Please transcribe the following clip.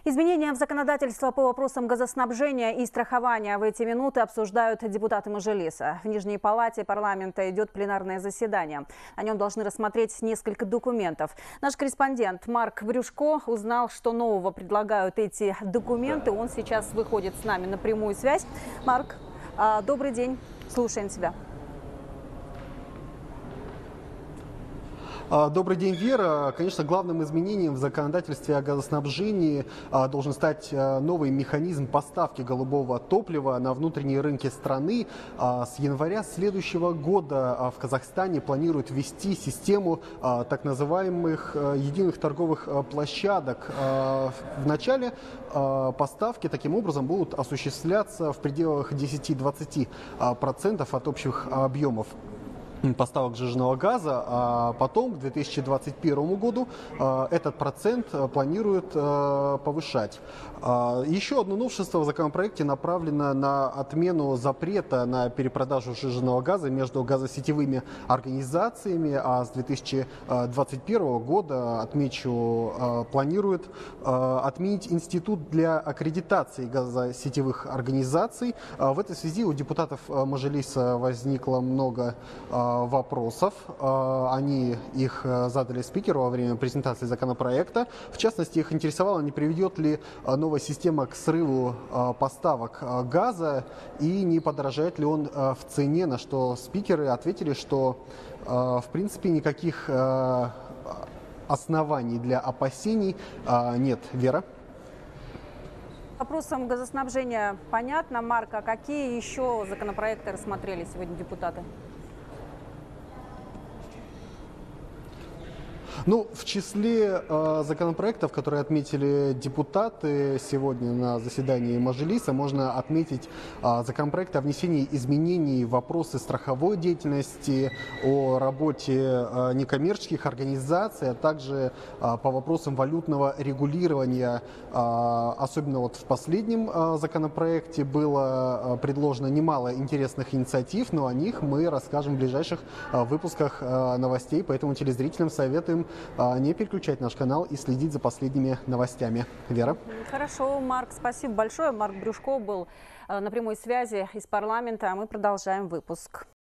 Изменения в законодательство по вопросам газоснабжения и страхования в эти минуты обсуждают депутаты Мажилиса. В Нижней палате парламента идет пленарное заседание. На нем должны рассмотреть несколько документов. Наш корреспондент Марк Брюшко узнал, что нового предлагают эти документы. Он сейчас выходит с нами на прямую связь. Марк, добрый день. Слушаем тебя. Добрый день, Вера. Конечно, главным изменением в законодательстве о газоснабжении должен стать новый механизм поставки голубого топлива на внутренние рынки страны. С января следующего года в Казахстане планируют ввести систему так называемых единых торговых площадок. В начале поставки таким образом будут осуществляться в пределах 10-20% от общих объемов поставок сжиженного газа, а потом к 2021 году этот процент планируют повышать. Еще одно новшество в законопроекте направлено на отмену запрета на перепродажу сжиженного газа между газосетевыми организациями, а с 2021 года, отмечу, планируют отменить институт для аккредитации газосетевых организаций. В этой связи у депутатов Мажилиса возникло много вопросов. Они их задали спикеру во время презентации законопроекта. В частности, их интересовало, не приведет ли новая система к срыву поставок газа и не подорожает ли он в цене, на что спикеры ответили, что в принципе никаких оснований для опасений нет. Вера? Вопросом газоснабжения понятно. Марк, а какие еще законопроекты рассмотрели сегодня депутаты? Ну, в числе законопроектов, которые отметили депутаты сегодня на заседании Мажилиса, можно отметить законопроект о внесении изменений в вопросы страховой деятельности, о работе некоммерческих организаций, а также по вопросам валютного регулирования. Особенно вот в последнем законопроекте было предложено немало интересных инициатив, но о них мы расскажем в ближайших выпусках новостей, поэтому телезрителям советуем не переключать наш канал и следить за последними новостями. Вера? Хорошо, Марк, спасибо большое. Марк Брюшко был на прямой связи из парламента, а мы продолжаем выпуск.